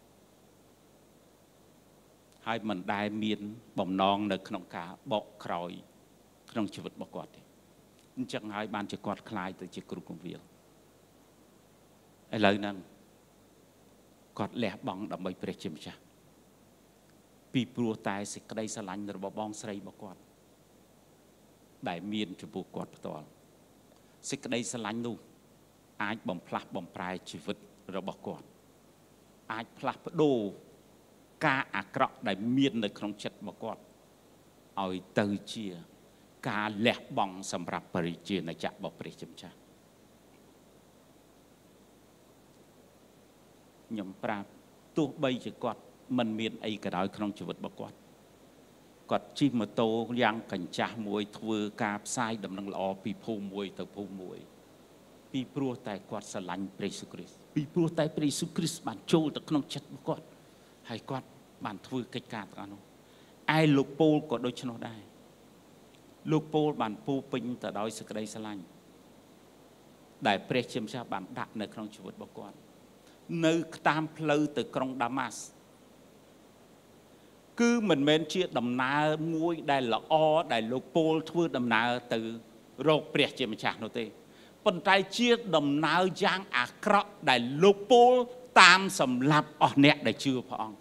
ហើយមិនដែលមានបំណងនៅក្នុងការបកក្រោយក្នុងជីវិតរបស់គាត់ទេអញ្ចឹងហើយបានជាគាត់คล้ายទៅជាគ្រូកងវិលឥឡូវហ្នឹងគាត់លះបង់ដើម្បីព្រះជាម្ចាស់ពីព្រោះតែសេចក្តីស្រឡាញ់របស់បងស្រីរបស់គាត់ដែលមានចំពោះគាត់ផ្ទាល់សេចក្តីស្រឡាញ់នោះអាចបំផ្លាស់បំប្រែជីវិតរបស់គាត់អាចផ្លាស់ប្ដូរការអាក្រក់ដែលមាននៅក្នុងចិត្តរបស់គាត់ឲ្យទៅជាការលះបង់សម្រាប់បរិជាណចក្ររបស់ព្រះជាម្ចាស់ខ្ញុំប្រាប់ទោះបីជាគាត់មិនមានអីក៏ដោយក្នុងជីវិតរបស់គាត់គាត់ជិះម៉ូតូយ៉ាងកញ្ចាស់មួយធ្វើការផ្សាយដំណឹងល្អពីភូមិមួយទៅភូមិមួយពីព្រោះតែគាត់ស្រឡាញ់ព្រះយេស៊ូវគ្រីស្ទពីព្រោះតែព្រះយេស៊ូវគ្រីស្ទបានចូលទៅក្នុងចិត្តរបស់គាត់ហើយគាត់បានធ្វើកិច្ចការទាំងអស់នោះឯលោកពូលក៏ដូច្នោះដែរលោកពូលបានពោពេញទៅដោយសេចក្តីស្រឡាញ់ដែលព្រះជាម្ចាស់បានដាក់នៅក្នុងជីវិតរបស់គាត់នៅតាមផ្លូវទៅក្រុងដាម៉ាស់គឺមិនមែនជាដំណើរមួយដែលល្អដែលលោកពូលធ្វើដំណើរទៅរកព្រះជាម្ចាស់នោះទេប៉ុន្តែជាដំណើរយ៉ាងអាក្រក់ដែលលោកពូលតាមសម្លាប់អស់អ្នកដែលជឿព្រះអង្គ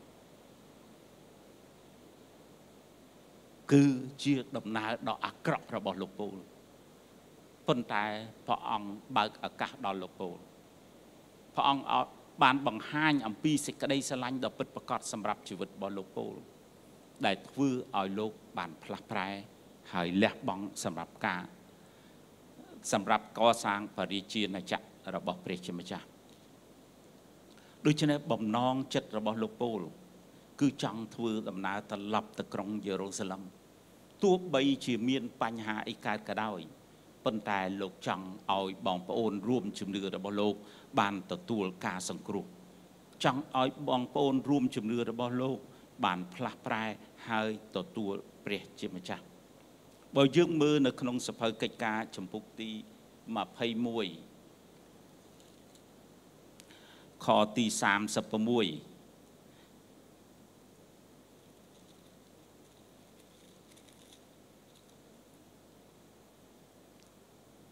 គឺជាដំណើរដ៏អាក្រក់របស់លោកពូលប៉ុន្តែព្រះអង្គបើកឱកាសដល់លោកពូលព្រះអង្គបានបង្ហាញអំពីសេចក្តីស្រឡាញ់ដ៏ពិតប្រាកដសម្រាប់ជីវិតរបស់លោកពូលដែលធ្វើឲ្យលោកបានផ្លាស់ប្រែហើយលះបង់សម្រាប់ការសម្រាប់កសាងបរិជាណចក្ររបស់ព្រះជាម្ចាស់ដូច្នេះបំណងចិត្តរបស់លោកពូលគឺចង់ធ្វើដំណើរត្រឡប់ទៅក្រុងយេរូសាឡិមទោះបីជាមានបញ្ហាអីកើតក៏ដោយប៉ុន្តែលោកចង់ឲ្យបងប្អូនរួមជំនឿរបស់លោកបានទទួលការសង្គ្រោះចង់ឲ្យបងប្អូនរួមជំនឿរបស់លោកបានផ្លាស់ប្រែហើយទទួលព្រះជាម្ចាស់បើយើងមើលនៅក្នុងសភៅកិច្ចការចំពុកទីยี่สิบเอ็ดខទីสามสิบหก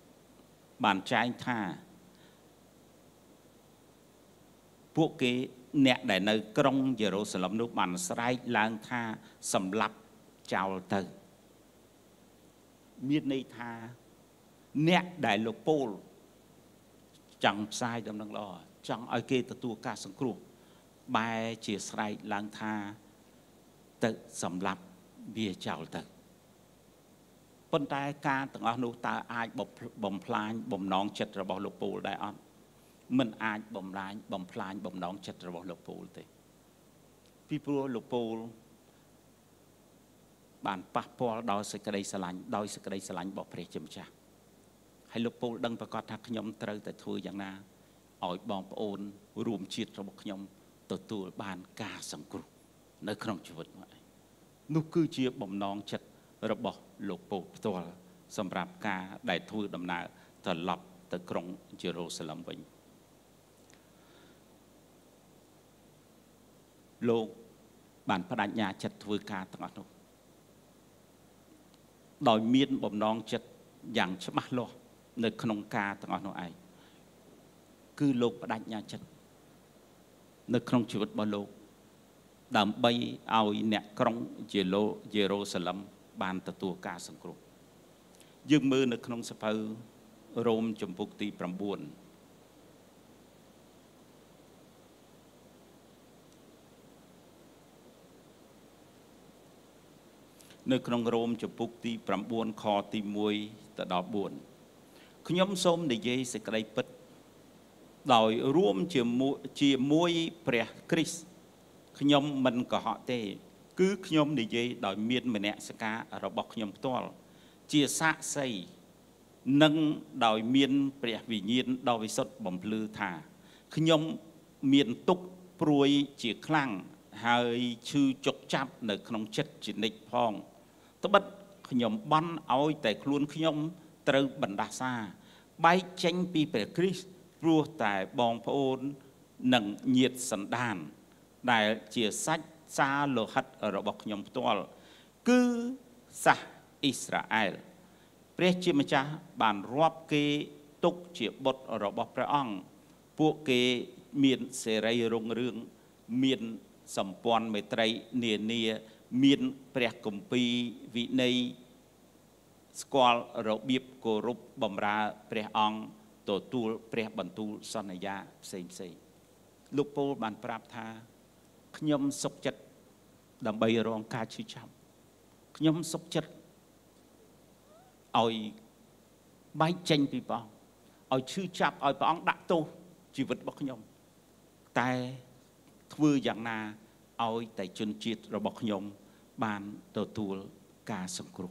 បានចែងថាពួកគេអ្នកដែលនៅក្រុងយេរូសាឡិមនោះបានស្រែកឡើងថាសម្លាប់ចោលទៅមានន័យថាអ្នកដែលលោកពូលចង់ផ្សាយដំណឹងល្អចង់ឲ្យគេទទួលការសង្គ្រោះបែរជាស្រែកឡើងថាទៅសម្លាប់វាចោលទៅប៉ុន្តែការទាំងអស់នោះតើអាចបំផ្លាញបំណងចិត្តរបស់លោកពូលដែរអត់មិនអាចបំផ្លាញបំផ្លាញបំណងចិត្តរបស់លោកពូលទេពីព្រោះលោកពូលបានប៉ះពាល់ដល់សេចក្តីស្រឡាញ់ដោយសេចក្តីស្រឡាញ់របស់ព្រះជាម្ចាស់ហើយលោកពូលដឹងប្រកាសថាខ្ញុំត្រូវតែធ្វើយ៉ាងណាឲ្យបងប្អូនរួមជាតិរបស់ខ្ញុំទទួលបានការសង្គ្រោះនៅក្នុងជីវិតមកនោះគឺជាបំណងចិត្តរបស់លោកពូលផ្ទាល់សម្រាប់ការដែលធ្វើដំណើរត្រឡប់ទៅក្រុងយេរូសាឡិមវិញលោកបានបដិញ្ញាចិត្តធ្វើការទាំងអស់នោះដោយមានបំណងចិត្តយ៉ាងច្បាស់លាស់នៅក្នុងការទាំងអស់នោះឯងគឺលោកបដិញ្ញាចិត្តនៅក្នុងជីវិតរបស់លោកដើម្បីឲ្យអ្នកក្រុងយេឡូយេរូសាឡិមបានទទួលការសង្គ្រោះយើងមើលនៅក្នុងសភៅរ៉ូមជំពូកទី៩នៅក្នុងរ៉ូមជំពូកទី៩ខទីមួយទៅដល់បួនខ្ញុំសូមនិយាយសេចក្តីពិតដោយរួមជាមួយជាមួយព្រះគ្រីស្ទខ្ញុំមិនកុហកទេគឺខ្ញុំនិយាយដោយមានមនសិការរបស់ខ្ញុំផ្ទាល់ជាសាក្សីនិងដោយមានព្រះវិញ្ញាណដ៏វិសុទ្ធបំភ្លឺថាខ្ញុំមានទុក្ខព្រួយជាខ្លាំងហើយឈឺចុកចាប់នៅក្នុងចិត្តជានិច្ចផងត្បិតខ្ញុំបន់ឲ្យតែខ្លួនខ្ញុំត្រូវបណ្ដាសាបែកចេញពីព្រះគ្រីស្ទព្រោះតែបងប្អូននិងញាតិសន្តានដែលជាសាច់សាលោហិតរបស់ខ្ញុំផ្ទាល់គឺសាសអ៊ីស្រាអែលព្រះជាម្ចាស់បានរាប់គេទុកជាបុត្ររបស់ព្រះអង្គពួកគេមានសេរីរុងរឿងមានសម្ព័ន្ធមេត្រីនានាមានព្រះគម្ពីរវិន័យស្គាល់របៀបគោរពបម្រើព្រះអង្គទទួលព្រះបន្ទូលសន្យាផ្សេងផ្សេងលោកពូលបានប្រាប់ថាខ្ញុំសុខចិត្តដើម្បីរងការឈឺចាប់ខ្ញុំសុខចិត្តឲ្យបែកចេញពីព្រះអង្គឲ្យឈឺចាប់ឲ្យព្រះអង្គដាក់ទោសជីវិតរបស់ខ្ញុំតែធ្វើយ៉ាងណាឲ្យតែជនជាតិរបស់ខ្ញុំបានទទួលការសង្គ្រោះ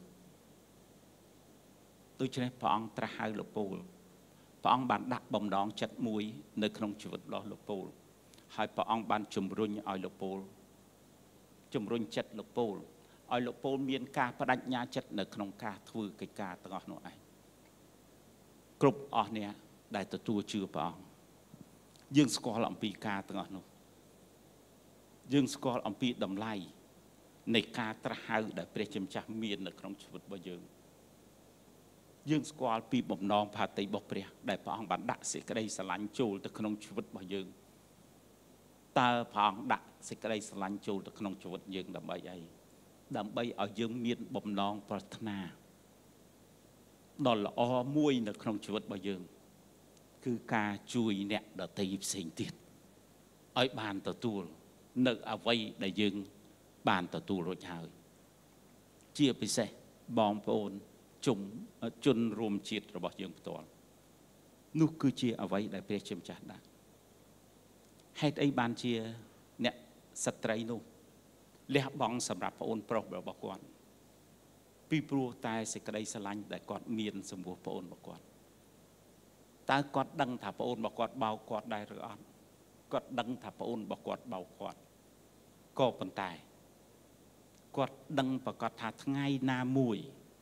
ដូច្នេះព្រះអង្គត្រាស់ហៅលោកពូលព្រះអង្គបានដាក់បំណងចិត្តមួយនៅក្នុងជីវិតរបស់លោកពូលហើយព្រះអង្គបានជំរុញឲ្យលោកពូលជំរុញចិត្តលោកពូលឲ្យលោកពូលមានការបដិញ្ញាចិត្តនៅក្នុងការធ្វើកិច្ចការទាំងអស់នោះឯងគ្រប់អស់អ្នកដែលទទួលជឿព្រះអង្គយើងស្គាល់អំពីការទាំងអស់នោះយើងស្គាល់អំពីតម្លៃនៃការត្រាស់ហៅដែលព្រះជាម្ចាស់មាននៅក្នុងជីវិតរបស់យើងយើងស្គាល់ពីបំណងផាតីរបស់ព្រះដែលព្រះអង្គបានដាក់សេចក្តីស្រឡាញ់ចូលទៅក្នុងជីវិតរបស់យើងតើព្រះអង្គដាក់សេចក្តីស្រឡាញ់ចូលទៅក្នុងជីវិតយើងដើម្បីអីដើម្បីឲ្យយើងមានបំណងប្រាថ្នាដ៏ល្អមួយនៅក្នុងជីវិតរបស់យើងគឺការជួយអ្នកដទៃផ្សេងទៀតឲ្យបានទទួលនៅអ្វីដែលយើងបានទទួលរួចហើយជាពិសេសបងប្អូនជុំជនរួមជាតិរបស់យើងផ្ទាល់នោះគឺជាអ្វីដែលព្រះជាម្ចាស់ដាក់ហេតុអីបានជាអ្នកស្ត្រីនោះលះបង់សម្រាប់ប្អូនប្រុសរបស់គាត់ពីព្រោះតែសេចក្តីស្រឡាញ់ដែលគាត់មានចំពោះប្អូនរបស់គាត់តើគាត់ដឹងថាប្អូនរបស់គាត់បោកគាត់ដែរឬអត់គាត់ដឹងថាប្អូនរបស់គាត់បោកគាត់ក៏ប៉ុន្តែគាត់ដឹងប្រកាសថាថ្ងៃណាមួយ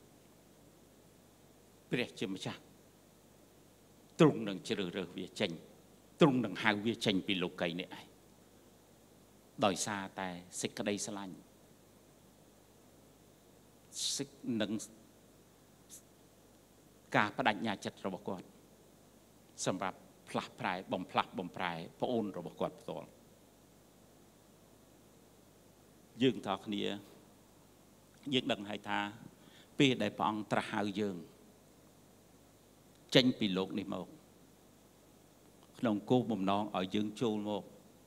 ព្រះជាម្ចាស់ទ្រង់នឹងជ្រើសរើសវាចេញទ្រង់នឹងហៅវាចេញពីលោកីយ៍នេះឯងដោយសារតែសេចក្តីស្រឡាញ់សេចនឹងការបដិញ្ញាចិត្តរបស់គាត់សម្រាប់ផ្លាស់ប្រែបំផ្លាស់បំប្រែប្អូនរបស់គាត់ផ្ទាល់យើងតគ្នាយើងដឹងហើយថាពេលដែលព្រះអង្គត្រាស់ហៅយើងចេញពីលោកនេះមកក្នុងគោលបំណងឲ្យយើងចូលមក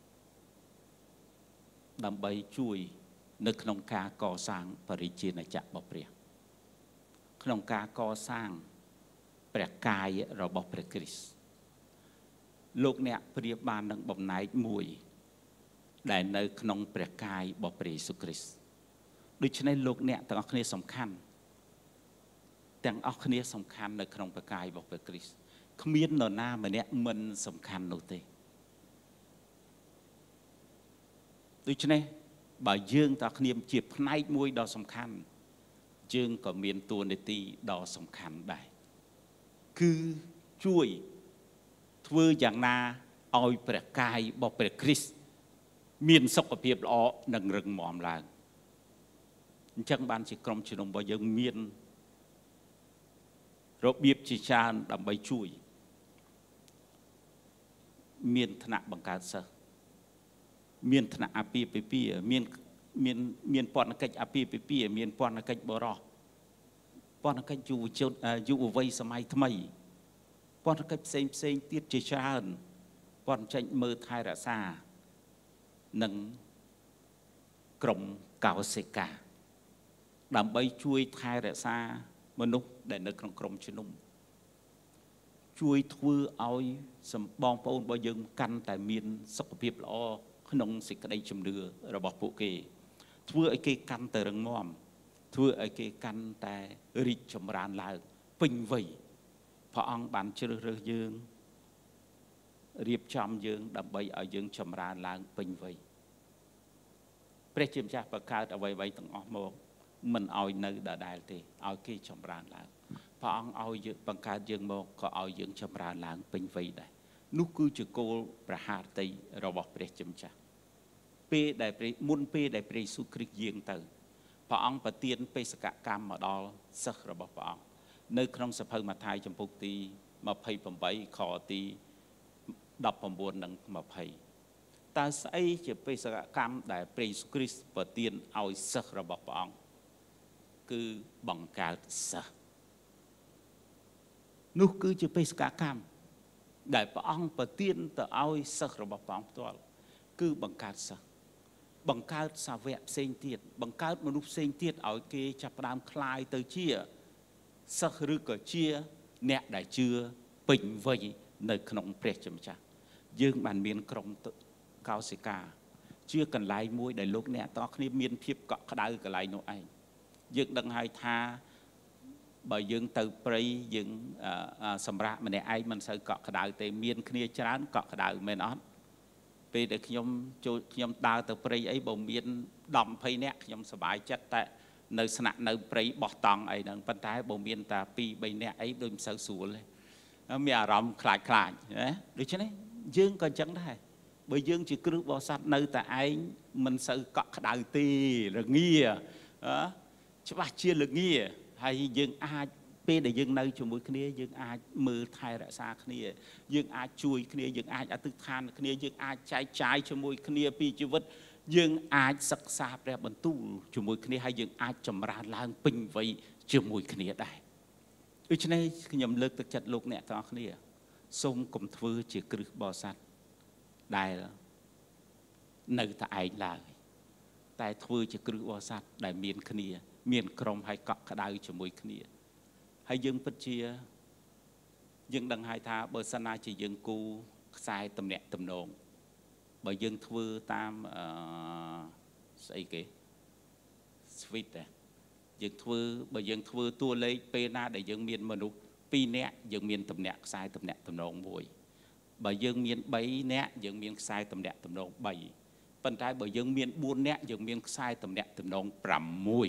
ដើម្បីជួយនៅក្នុងការកសាងបរិជាណាចក្ររបស់ព្រះក្នុងការកសាងព្រះកាយរបស់ព្រះគ្រីស្ទលោកអ្នកប្រៀបបាននឹងបំណែកមួយដែលនៅក្នុងព្រះកាយរបស់ព្រះយេស៊ូវគ្រីស្ទដូច្នេះលោកអ្នកទាំងអស់គ្នាសំខាន់ទាំងអស់គ្នាសំខាន់នៅក្នុងព្រះកាយរបស់ព្រះគ្រីស្ទគ្មាននរណាម្នាក់មិនសំខាន់នោះទេដូច្នេះបើយើងទាំងគ្នាជាផ្នែកមួយដ៏សំខាន់យើងក៏មានតួនាទីដ៏សំខាន់ដែរគឺជួយធ្វើយ៉ាងណាឲ្យព្រះកាយរបស់ព្រះគ្រីស្ទមានសុខភាពល្អនិងរឹងមាំឡើងអញ្ចឹងបានជាក្រុមជំនុំរបស់យើងមានរបៀបជាច្រើនដើម្បីជួយមានថ្នាក់បង្កើតសិស្សមានថ្នាក់អាពាហ៍ពិពាហ៍មានមានមានពន្ធកិច្ចអាពាហ៍ពិពាហ៍មានពន្ធកិច្ចបរោះពន្ធកិច្ចយុវជនយុវវ័យសម័យថ្មីពន្ធកិច្ចផ្សេងផ្សេងទៀតជាច្រើនពន្ធចេញមើលថែរក្សានិងក្រុមកោសិកាដើម្បីជួយថែរក្សាមនុស្សដែលនៅក្នុងក្រុមជំនុំជួយធ្វើឲ្យបងប្អូនរបស់យើងកាន់តែមានសុខភាពល្អក្នុងសេចក្តីជំនឿរបស់ពួកគេធ្វើឲ្យគេកាន់តែរឹងមាំធ្វើឲ្យគេកាន់តែរីកចម្រើនឡើងពេញវ័យព្រះអង្គបានជ្រើសរើសយើងរៀបចំយើងដើម្បីឲ្យយើងចម្រើនឡើងពេញវ័យព្រះជាម្ចាស់បង្កើតអ្វីៗទាំងអស់មកមិនឲ្យនៅដដែលទេឲ្យគេចម្រើនឡើងព្រះអង្គឲ្យយើងបង្កើតយើងមកក៏ឲ្យយើងចម្រើនឡើងពេញវ័យដែរនោះគឺជាគោលប្រហារតីរបស់ព្រះជាម្ចាស់ពេលដែលមុនពេលដែលព្រះយេស៊ូវគ្រីស្ទយាងទៅព្រះអង្គប្រទានបេសកកម្មមកដល់សិស្សរបស់ព្រះអង្គនៅក្នុងសភៅម៉ាថាយចំពុកទីยี่สิบแปดខទីដប់៩និងยี่สิบតើស្អីជាបេសកកម្មដែលព្រះយេស៊ូវគ្រីស្ទប្រទានឲ្យសិស្សរបស់ព្រះអង្គគឺបង្កើតសិស្សនោះគឺជាបេសកកម្មដែលព្រះអង្គប្រទានទៅឲ្យសិស្សរបស់ព្រះអង្គផ្ទាល់គឺបង្កើតសិស្សបង្កើតសាវកផ្សេងទៀតបង្កើតមនុស្សផ្សេងទៀតឲ្យគេចាប់ផ្ដើមคลายទៅជាសិស្សឬក៏ជាអ្នកដែលជឿពេញវ័យនៅក្នុងព្រះជាម្ចាស់យើងបានមានក្រុមកោសិកាជាកន្លែងមួយដែលលោកអ្នកទាំងគ្នាមានភាពកក់ក្ដៅកន្លែងនោះឯងយើងដឹងហើយថាបើយើងទៅព្រៃយើងសម្រាប់ម្នាក់ឯងមិនសូវកក់ក្ដៅទេមានគ្នាច្រើនកក់ក្ដៅមែនអត់ពេលដែលខ្ញុំចូលខ្ញុំដើរទៅព្រៃអីបើមានដប់ยี่สิบនាក់ខ្ញុំសប្បាយចិត្តតែនៅស្នាក់នៅព្រៃបោះតង់អីហ្នឹងប៉ុន្តែបើមានតែពីរបីនាក់អីដូចមិនសូវស្រួលទេមានអារម្មណ៍ខ្លាចខ្លាចណាដូច្នេះយើងក៏អញ្ចឹងដែរបើយើងជាគ្រឹះបរិស័ទនៅតែឯងមិនសូវកក់ក្ដៅទេល្ងាច្បាស់ជាល្ងាហើយយើងអាចពេលដែលយើងនៅជាមួយគ្នាយើងអាចមើលថែរក្សាគ្នាយើងអាចជួយគ្នាយើងអាចអធិដ្ឋានគ្នាយើងអាចចែកចាយជាមួយគ្នាពីជីវិតយើងអាចសិក្សាព្រះបន្ទូលជាមួយគ្នាហើយយើងអាចចម្រើនឡើងពេញវ័យជាមួយគ្នាដែរដូច្នេះខ្ញុំលើកទឹកចិត្តលោកអ្នកទាំងអស់គ្នាសូមកុំធ្វើជាគ្រឹះបរិស័ទដែលនៅតែឯងឡើយតែធ្វើជាគ្រឹះបរិស័ទដែលមានគ្នាមានក្រុមហើយកក់ក្ដៅជាមួយគ្នាហើយយើងពិតជាយើងដឹងហើយថាបើសិនណាជាយើងគូខ្សែតំណាក់តំណងបើយើងធ្វើតាមអឺស្អីគេ sweet ដែរយើងធ្វើបើយើងធ្វើតួលេខពេលណាដែលយើងមានមនុស្សពីរនាក់យើងមានតំណាក់ខ្សែតំណាក់តំណងមួយបើយើងមានបីនាក់យើងមានខ្សែតំណាក់តំណងបីប៉ុន្តែបើយើងមានបួននាក់យើងមានខ្សែតំណាក់តំណងប្រាំមួយ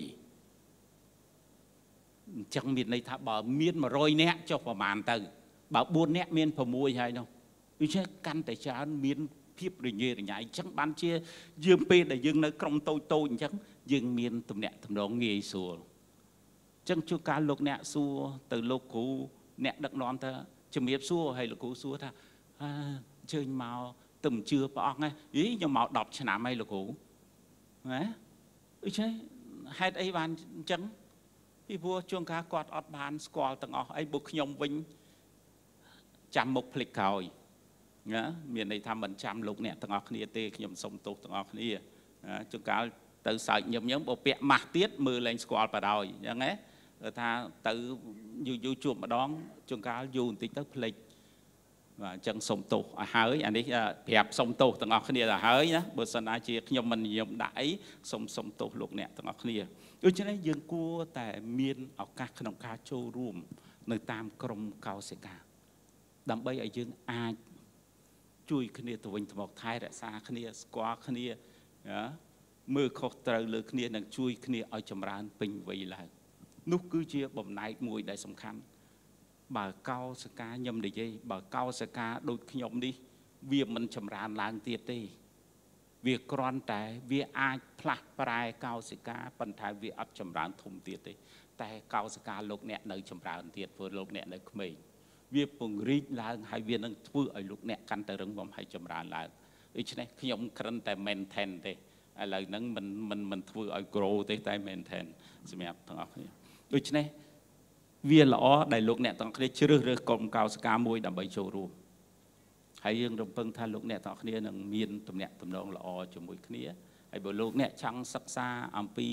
អញ្ចឹងមានន័យថាបើមានmột trămនាក់ចុះប្រមាណទៅបើបួននាក់មានsáuហើយនោះដូច្នេះកាន់តែច្រើនមានភាពរញ៉េរញ៉ៃអញ្ចឹងបានជាយើងពេលដែលយើងនៅក្រុមតូចតូចអញ្ចឹងយើងមានតំណាក់តំណងងាយស្រួលអញ្ចឹងជួនកាលលោកអ្នកសួរទៅលោកគ្រូអ្នកដឹកនាំថាជំរាបសួរហើយលោកគ្រូសួរថាអញ្ជើញមកទៅជឿព្រះអង្គហ៎យីខ្ញុំមកដប់ឆ្នាំហើយលោកគ្រូណាដូច្នេះហេតុអីបានអញ្ចឹងពីព្រោះជួនកាលគាត់អត់បានស្គាល់ទាំងអស់អីបុកខ្ញុំវិញចាំមុខភ្លេចក្រោយណាមានន័យថាមិនចាំលោកអ្នកទាំងអស់គ្នាទេខ្ញុំសុំទោសទាំងអស់គ្នាជួនកាលទៅសើចញឹមញឹមបើពាក់ម៉ាស់ទៀតមើលលែងស្គាល់បដ ாய் អញ្ចឹងហ៎ថាទៅយូរយូរជួបម្ដងជួនកាលយូរបន្តិចទៅភ្លេចបាទអញ្ចឹងសុំទោសឲ្យហើយអានេះប្រាប់សុំទោសទាំងអស់គ្នាទៅហើយណាបើសិនណាជាខ្ញុំមិននិយមដាក់អីសុំសុំទោសលោកអ្នកទាំងអស់គ្នាដូច្នេះយើងគួរតែមានឱកាសក្នុងការចូលរួមនៅតាមក្រុមកោសិកាដើម្បីឲ្យយើងអាចជួយគ្នាទៅវិញទៅមកថែរក្សាគ្នាស្គាល់គ្នាមើលខុសត្រូវលើគ្នានិងជួយគ្នាឲ្យចម្រើនពេញវ័យឡើងនោះគឺជាបំណែកមួយដែលសំខាន់បើកោសិកាខ្ញុំនិយាយបើកោសិកាដូចខ្ញុំនេះវាមិនចម្រើនឡើងទៀតទេវាគ្រាន់តែវាអាចផ្លាស់ប្រែកោសិកាប៉ុន្តែវាអត់ចម្រើនធំទៀតទេតែកោសិកាលោកអ្នកនៅចម្រើនទៀតព្រោះលោកអ្នកនៅក្មេងវាពង្រីកឡើងហើយវានឹងធ្វើឲ្យលោកអ្នកកាន់តែរឹងមាំហើយចម្រើនឡើងដូច្នេះខ្ញុំគ្រាន់តែ maintain ទេឥឡូវហ្នឹងមិនមិនមិនធ្វើឲ្យ grow ទេតែ maintain សម្រាប់ទាំងអស់គ្នាដូច្នេះវាល្អដែលលោកអ្នកទាំងគ្នាជ្រើសរើសក្រុមកោសិកាមួយដើម្បីចូលរួមហើយយើងរំពឹងថាលោកអ្នកទាំងគ្នានឹងមានទំនាក់ទំនងល្អជាមួយគ្នាហើយបើលោកអ្នកចង់សិក្សាអំពី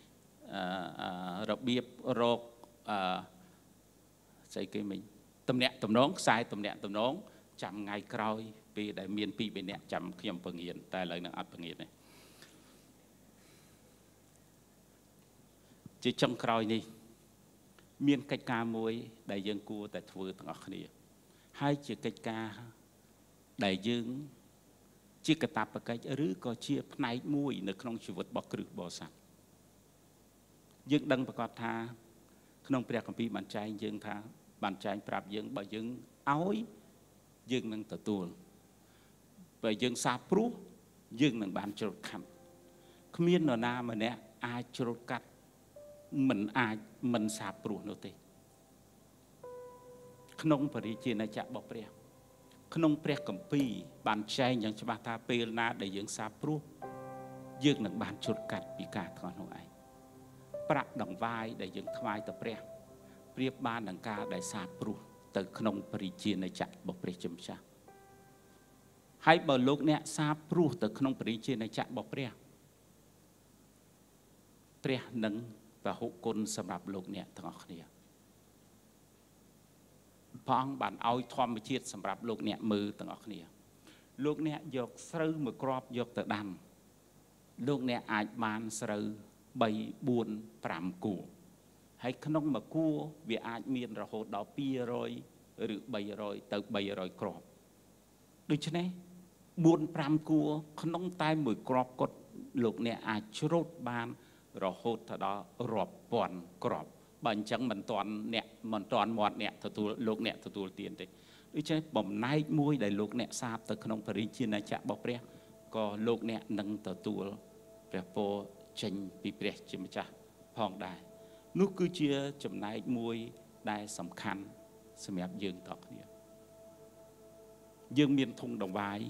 របៀបរកអឺស្អីគេមិញទំនាក់ទំនងខ្សែទំនាក់ទំនងចាំថ្ងៃក្រោយពេលដែលមានពីរបីនាក់ចាំខ្ញុំពង្រៀនតែឥឡូវនឹងអត់ពង្រៀនទេជាចុងក្រោយនេះមានកិច្ចការមួយដែលយើងគួរតែធ្វើទាំងអស់គ្នាហើយជាកិច្ចការដែលយើងជាកាតព្វកិច្ចឬក៏ជាផ្នែកមួយនៅក្នុងជីវិតរបស់គ្រឹះបរិស័ទយើងដឹងប្រកាសថាក្នុងព្រះគម្ពីរបានចែងយើងថាបានចែងប្រាប់យើងបើយើងឲ្យយើងនឹងទទួលបើយើងសាបព្រោះយើងនឹងបានច្រូតកាត់គ្មាននរណាម្នាក់អាចច្រូតកាត់មិនអាចមិនសាបព្រោះនោះទេក្នុងបរិជាណចក្ររបស់ព្រះក្នុងព្រះគម្ពីរបានចែងយ៉ាងច្បាស់ថាពេលណាដែលយើងសាបព្រោះយើងនឹងបានច្រូតកាត់ពីការថ្កោលនោះឯងប្រាក់ដង្វាយដែលយើងថ្វាយទៅព្រះប្រៀបបាននឹងការដែលសាបព្រោះទៅក្នុងបរិជាណចក្ររបស់ព្រះជាម្ចាស់ហើយបើលោកអ្នកសាបព្រោះទៅក្នុងបរិជាណចក្ររបស់ព្រះព្រះនឹងពហុគុណសម្រាប់លោកអ្នកទាំងអស់គ្នាព្រះអង្គបានឲ្យធម្មជាតិសម្រាប់លោកអ្នកមើលទាំងអស់គ្នាលោកអ្នកយកស្រូវមួយគ្រាប់យកទៅដាំលោកអ្នកអាចបានស្រូវបី បួន ប្រាំគួរហើយក្នុងមួយគួរវាអាចមានរហូតដល់ពីររយឬបីរយទៅបីរយគ្រាប់ដូច្នេះបួន ប្រាំគួរក្នុងតែមួយគ្រាប់គាត់លោកអ្នកអាចច្រូតបានរហូតទៅដល់រាប់ពាន់គ្រាប់បើអញ្ចឹងមិនតាន់អ្នកមិនតាន់មាត់អ្នកទទួលលោកអ្នកទទួលទានទេដូច្នេះបំណែកមួយដែលលោកអ្នកសាបទៅក្នុងបរិជាណចក្ររបស់ព្រះក៏លោកអ្នកនឹងទទួលព្រះពរចេញពីព្រះជាម្ចាស់ផងដែរនោះគឺជាចំណែកមួយដែលសំខាន់សម្រាប់យើងតគ្នាយើងមានធុងដង្វាយ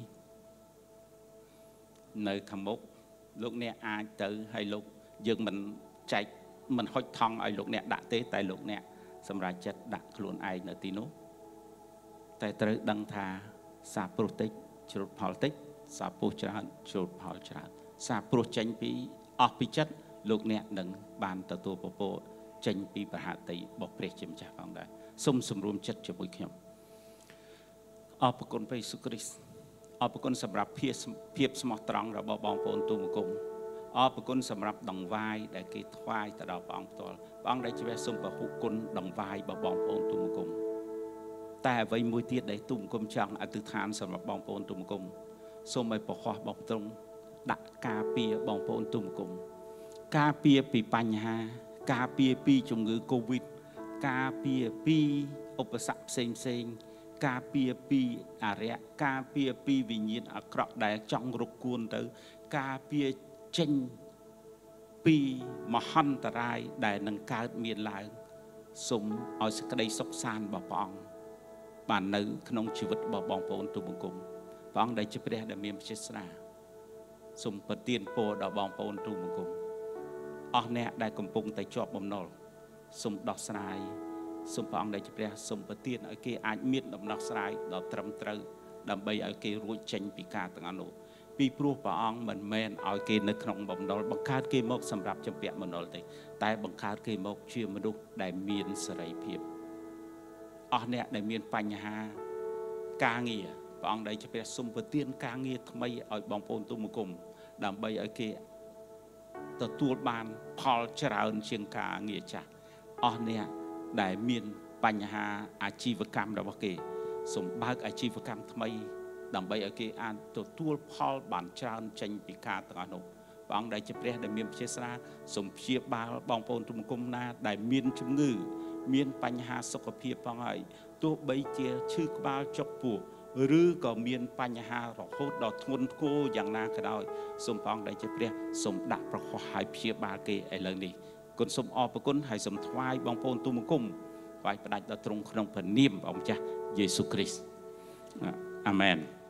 នៅខាងមុខលោកអ្នកអាចទៅឲ្យលោកយើងមិនចែកមិនហុចថង់ឲ្យលោកអ្នកដាក់ទេតែលោកអ្នកសម្រាប់ចិត្តដាក់ខ្លួនឯងនៅទីនោះតែត្រូវដឹងថាសាព្រោះតិចច្រូតផលតិចសាព្រោះច្រើនច្រូតផលច្រើនសាព្រោះចេញពីអស់ពីចិត្តលោកអ្នកនឹងបានទទួលពពកចេញពីប្រហាតីរបស់ព្រះជាម្ចាស់ផងដែរសូមសម្រួមចិត្តជាមួយខ្ញុំអរគុណព្រះយេស៊ូវគ្រីស្ទអរគុណសម្រាប់ភាពភាពស្មោះត្រង់របស់បងប្អូនទូមង្គមអរគុណសម្រាប់ដង្វាយដែលគេថ្វាយទៅដល់ព្រះអង្គផ្ទាល់ព្រះអង្គដែលជាសូមពហុគុណដង្វាយរបស់បងប្អូនទូមង្គមតែអ្វីមួយទៀតដែលទូមង្គមចង់អធិដ្ឋានសម្រាប់បងប្អូនទូមង្គមសូមឲ្យប្រខោះបងទ្រង់ដាក់ការពារបងប្អូនទូមង្គមការពារពីបញ្ហាការពារពីជំងឺ Covid ការពារពីឧបសគ្គផ្សេងផ្សេងការពារពីអរិយការពារពីវិញ្ញាណអាក្រក់ដែលចង់រកគួនទៅការពារចេញពីមហន្តរាយដែលនឹងកើតមានឡើងសូមឲ្យសេចក្តីសុខសាន្តរបស់ព្រះអង្គបាននៅក្នុងជីវិតរបស់បងប្អូនទូបង្គំព្រះអង្គដែលជាព្រះដែលមានព្រះចេស្តាសូមប្រទានពរដល់បងប្អូនទូបង្គំអស់អ្នកដែលកំពុងតែជាប់បំណុលសូមដោះស្រាយសូមព្រះអង្គដែលជាព្រះសូមប្រទានឲ្យគេអាចមានដំណោះស្រាយដ៏ត្រឹមត្រូវដើម្បីឲ្យគេរួចចេញពីការទាំងអស់នោះពីព្រោះព្រះអង្គមិនមែនឲ្យគេនៅក្នុងបំណុលបង្កើតគេមកសម្រាប់ជំពាក់បំណុលទេតែបង្កើតគេមកជាមនុស្សដែលមានសេរីភាពអស់អ្នកដែលមានបញ្ហាការងារព្រះអង្គដែលជាព្រះសូមប្រទានការងារថ្មីឲ្យបងប្អូនទូមង្គមដើម្បីឲ្យគេទទួលបានផលច្រើនជាងការងារចាស់អស់អ្នកដែលមានបញ្ហាអាជីវកម្មរបស់គេសូមបើកអាជីវកម្មថ្មីដើម្បីឲ្យគេអាចទទួលផលបានច្រើនចេញពីការទាំងអស់នោះព្រះអង្គដែលជាព្រះដែលមានព្យាស្រាសូមព្យាបាលបងប្អូនទូមង្គមណាដែលមានជំងឺមានបញ្ហាសុខភាពផងហើយទោះបីជាឈឺក្បាលចុកពោះឬក៏មានបញ្ហារហូតដល់ធ្ងន់ធ្ងរយ៉ាងណាក៏ដោយសូមព្រះអង្គដែលជាព្រះសូមដាក់ប្រខុសឲ្យព្យាបាលគេឥឡូវនេះគុណសូមអរព្រគុណហើយសូមថ្វាយបងប្អូនទូមង្គមថ្វាយផ្ដាច់ដល់ទ្រង់ក្នុងព្រះនាមព្រះម្ចាស់យេស៊ូវគ្រីស្ទអាមែន